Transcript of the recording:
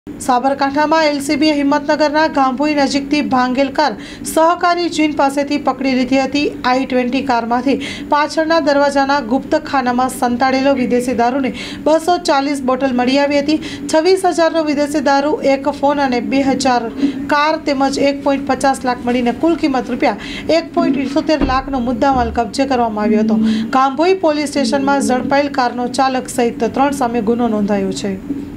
સાબરકાંઠામાં એલસીબીએ હિંમતનગરના ગાંભોઈ નજીકથી ભાંગેલ કાર સહકારી જીન પાસેથી પકડી લીધી હતી। i20 કારમાંથી પાછળના દરવાજાના ગુપ્ત ખાનામાં સંતાડેલો વિદેશી દારૂની 240 બોટલ મળી આવી હતી। 26,000નો વિદેશી દારૂ, એક ફોન અને 2,000 કાર તેમજ 1.50 લાખ મળીને કુલ કિંમત રૂપિયા 1.78 લાખનો મુદ્દામાલ કબજે કરવામાં આવ્યો હતો। ગાંભોઈ પોલીસ સ્ટેશનમાં ઝડપાયેલ કારનો ચાલક સહિત 3 સામે ગુનો નોંધાયો છે।